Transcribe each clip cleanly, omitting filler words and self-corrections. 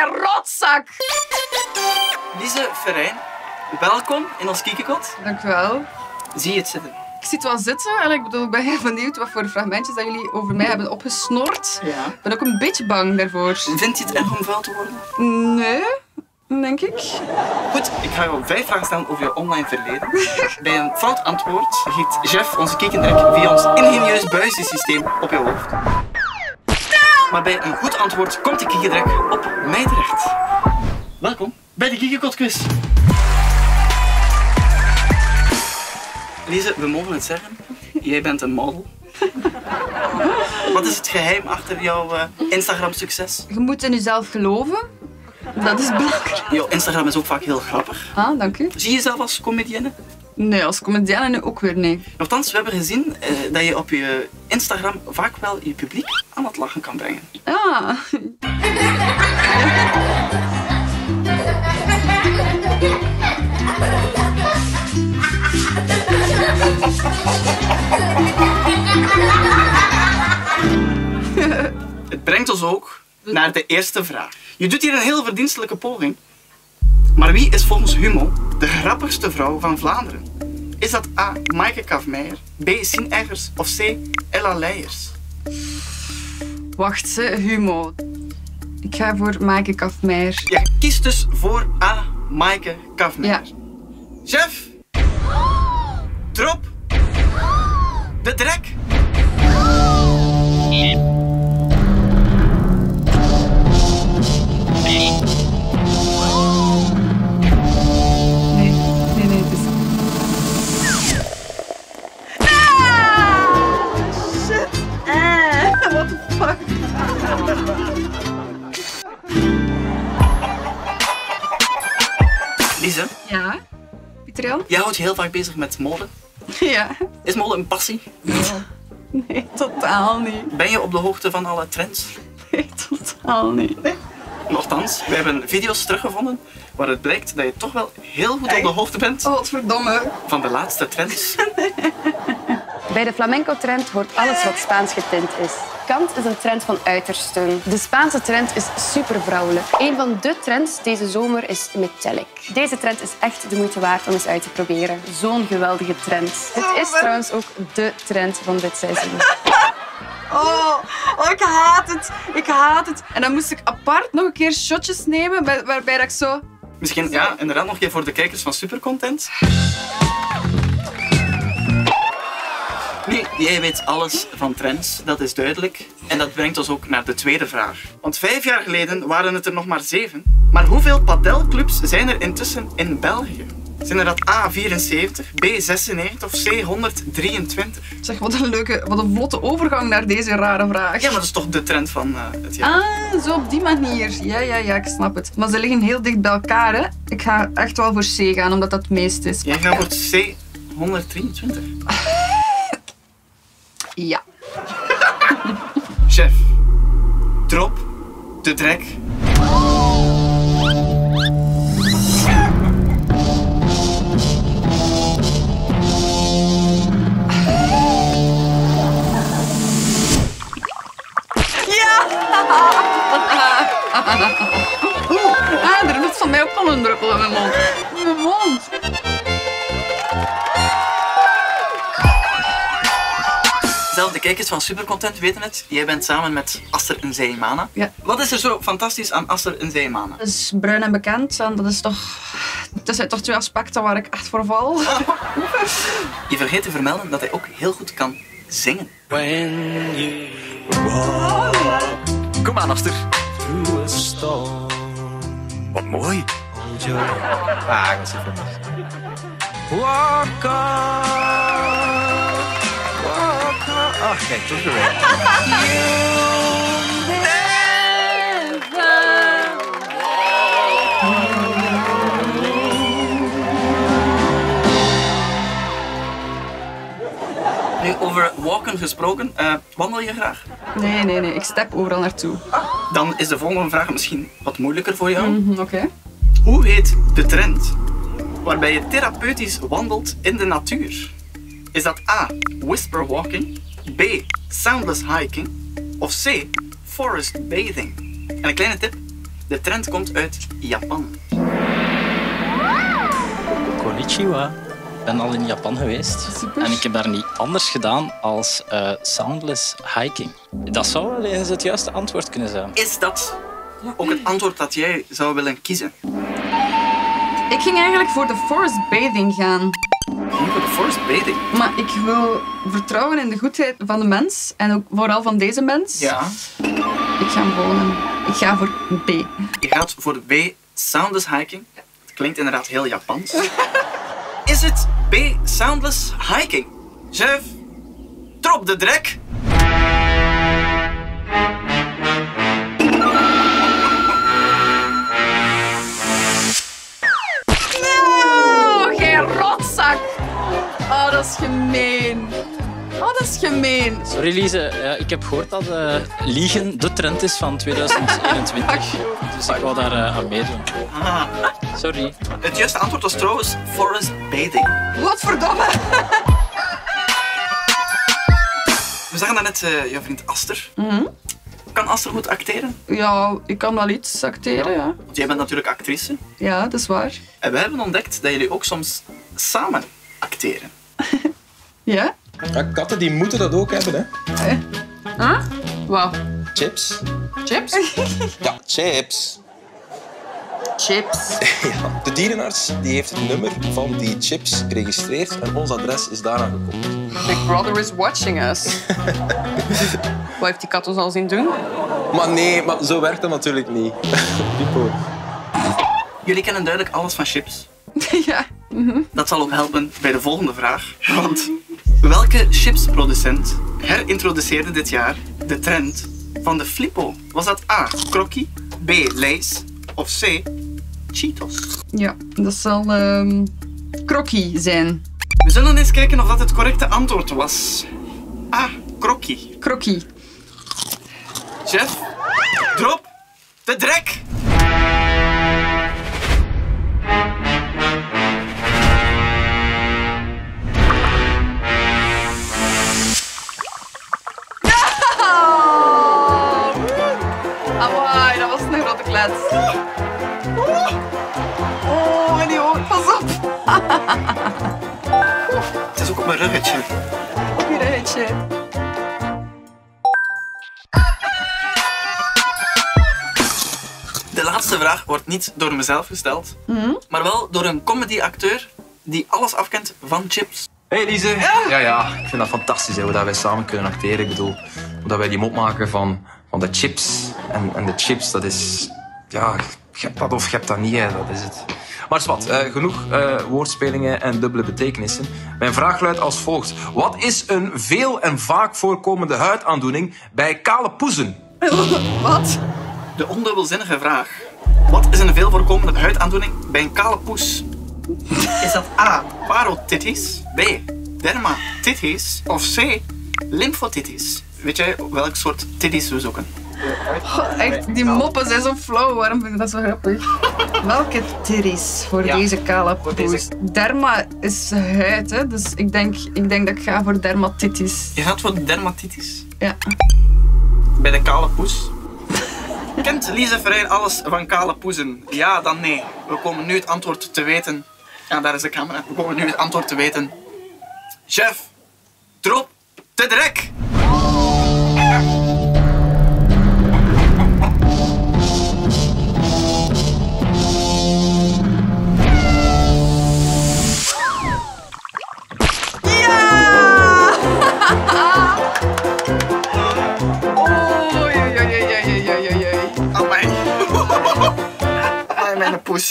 rotzak! Lise Verijn, welkom in ons kiekekot. Dank u wel. Zie je het zitten? Ik zit wel zitten en ik ben heel benieuwd wat voor fragmentjes dat jullie over mij hebben opgesnord. Ja. Ik ben ook een beetje bang daarvoor. Vind je het erg om vuil te worden? Nee, denk ik. Goed, ik ga jou 5 vragen stellen over je online verleden. Bij een fout antwoord giet Jeff onze kiekendrek via ons ingenieus buizensysteem op je hoofd. Maar bij een goed antwoord komt de kiekendrek op mij terecht. Welkom bij de Kiekekot-quiz. Lise, we mogen het zeggen. Jij bent een model. Wat is het geheim achter jouw Instagram-succes? Je moet in jezelf geloven. Dat is belangrijk. Jouw Instagram is ook vaak heel grappig. Ah, dank u. Zie je jezelf als comedienne? Nee, als comedienne nu ook weer nee. Nochtans, we hebben gezien dat je op je Instagram vaak wel je publiek aan het lachen kan brengen. Ah. Het brengt ons ook naar de eerste vraag. Je doet hier een heel verdienstelijke poging. Maar wie is volgens Humo de grappigste vrouw van Vlaanderen? Is dat A. Maaike Kafmeijer, B. Sien Eggers of C. Ella Leijers? Wacht, Humo. Ik ga voor Maaike Kafmeijer. Je kiest dus voor A. Maaike Kafmeijer. Ja. Chef! Drop! De drek! Nee, het is... Shit! What the fuck? Lise, Ja? Pieter-Jan? jij houdt je heel vaak bezig met mode. Ja. Is mode een passie? Nee, totaal niet. Ben je op de hoogte van alle trends? Nee, totaal niet. Nochtans, we hebben video's teruggevonden waaruit blijkt dat je toch wel heel goed op de hoogte bent Oh, wat verdomme. van de laatste trends. Bij de flamenco-trend hoort alles wat Spaans getint is. Kant is een trend van uitersten. De Spaanse trend is super vrouwelijk. Een van de trends deze zomer is metallic. Deze trend is echt de moeite waard om eens uit te proberen. Zo'n geweldige trend. Het is trouwens ook de trend van dit seizoen. Oh, ik haat het. Ik haat het. En dan moest ik apart nog een keer shotjes nemen waarbij dat ik zo... Misschien, ja, inderdaad nog een keer voor de kijkers van Supercontent. Nu, jij weet alles van trends, dat is duidelijk. En dat brengt ons ook naar de tweede vraag. Want 5 jaar geleden waren het er nog maar 7. Maar hoeveel padelclubs zijn er intussen in België? Zijn er dat A 74, B 96 of C 123? Zeg, wat een vlotte overgang naar deze rare vraag. Ja, maar dat is toch de trend van het jaar? Ah, zo op die manier. Ja, ik snap het. Maar ze liggen heel dicht bij elkaar, hè. Ik ga echt wel voor C gaan, omdat dat het meest is. Jij gaat voor C 123. Ja. Chef, drop de drek. Er zit van mij ook al een druppel in mijn mond. In mijn mond. Zelf de kijkers van Supercontent weten het. Jij bent samen met Aster en Zeymana. Ja. Wat is er zo fantastisch aan Aster en Zeymana? Dat is bruin en bekend en dat zijn toch 2 aspecten waar ik echt voor val. Je vergeet te vermelden dat hij ook heel goed kan zingen. Kom aan, Aster. Wat mooi. Ah, ik was even Walk on. Ach, kijk, toch weer. Nu, over walken gesproken, wandel je graag? Nee, ik step overal naartoe. Dan is de volgende vraag misschien wat moeilijker voor jou. Oké. Hoe heet de trend waarbij je therapeutisch wandelt in de natuur? Is dat A. Whisper walking, B. Soundless hiking of C. Forest bathing? En een kleine tip, De trend komt uit Japan. Konnichiwa. Ik ben al in Japan geweest. Super. En ik heb daar niet anders gedaan als soundless hiking. Dat zou wel eens het juiste antwoord kunnen zijn. Is dat ook het antwoord dat jij zou willen kiezen? Ik ging eigenlijk voor de forest bathing gaan. Niet voor de forest bathing. Maar ik wil vertrouwen in de goedheid van de mens. En ook vooral van deze mens. Ja. Ik ga hem wonen. Ik ga voor B. Je gaat voor de B, soundless hiking. Het klinkt inderdaad heel Japans. Is het B, soundless hiking? Chef, drop de drek. Oh, geen rotzak. Oh, dat is gemeen. Oh, dat is gemeen. Sorry Lise, ik heb gehoord dat liegen de trend is van 2021. Dus ik wou daar aan meedoen. Ah. Sorry. Het juiste antwoord was trouwens forest bathing. Godverdomme. We zagen daarnet jouw vriend Aster. Kan Aster goed acteren? Ja, ik kan wel iets acteren, ja. Want jij bent natuurlijk actrice. Ja, dat is waar. En we hebben ontdekt dat jullie ook soms samen acteren. Ja? Ja, katten die moeten dat ook hebben, hè. Huh? Wat? Chips. Chips? Ja, chips. Chips. Ja, de dierenarts die heeft het nummer van die chips geregistreerd en ons adres is daaraan gekomen. Big Brother is watching us. Wat heeft die kat ons al zien doen? Maar nee, maar zo werkt dat natuurlijk niet. Pipo. Jullie kennen duidelijk alles van chips. Ja. Dat zal ook helpen bij de volgende vraag. Want welke chipsproducent herintroduceerde dit jaar de trend van de Flippo? Was dat A, Crocky, B, Lay's of C, Cheetos? Ja, dat zal Crocky zijn. We zullen eens kijken of dat het correcte antwoord was. A, Crocky. Crocky. Chef, drop de drek! Amai, dat was een grote klets. Oh, en die ogen, pas op. Het is ook op mijn ruggetje. Op je ruitje. De laatste vraag wordt niet door mezelf gesteld, maar wel door een comedyacteur die alles afkent van chips. Hey Lise. Ja, ik vind dat fantastisch hè, hoe dat wij samen kunnen acteren. Ik bedoel, hoe dat wij die mop maken van de chips. En de chips, dat is... Ja, je hebt dat of je hebt dat niet, hè, dat is het. Maar zwart, genoeg woordspelingen en dubbele betekenissen. Mijn vraag luidt als volgt. Wat is een veel en vaak voorkomende huidaandoening bij kale poezen? Wat? De ondubbelzinnige vraag. Wat is een veel voorkomende huidaandoening bij een kale poes? Is dat A, parotitis, B, dermatitis of C, lymfotitis? Weet jij welk soort titties we zoeken? Echt, die moppen zijn zo flauw. Waarom vind ik dat zo grappig? Welke titties voor deze kale poes? Derma is huid, hè? Dus ik denk dat ik ga voor dermatitis. Je gaat voor dermatitis? Ja. Bij de kale poes? Kent Lise Verheyen alles van kale poezen? Ja, dan nee. We komen nu het antwoord te weten. Ja, daar is de camera. We komen nu het antwoord te weten. Chef, drop de drek! Amai. Amai, mijn poes.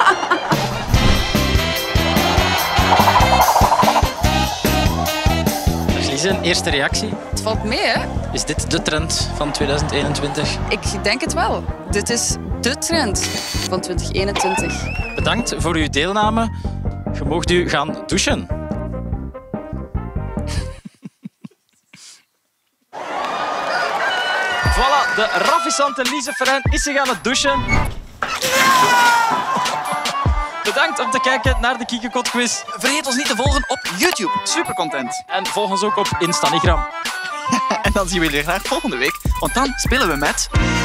Lise, een eerste reactie. Het valt mee, hè? Is dit de trend van 2021? Ik denk het wel. Dit is de trend van 2021. Bedankt voor uw deelname. Je moogt u gaan douchen. Voilà, de ravissante Lise Verheyen is zich aan het douchen. Bedankt om te kijken naar de Kiekenkot quiz. Vergeet ons niet te volgen op YouTube. Super content. En volg ons ook op Instagram. En dan zien we jullie graag volgende week. Want dan spelen we met...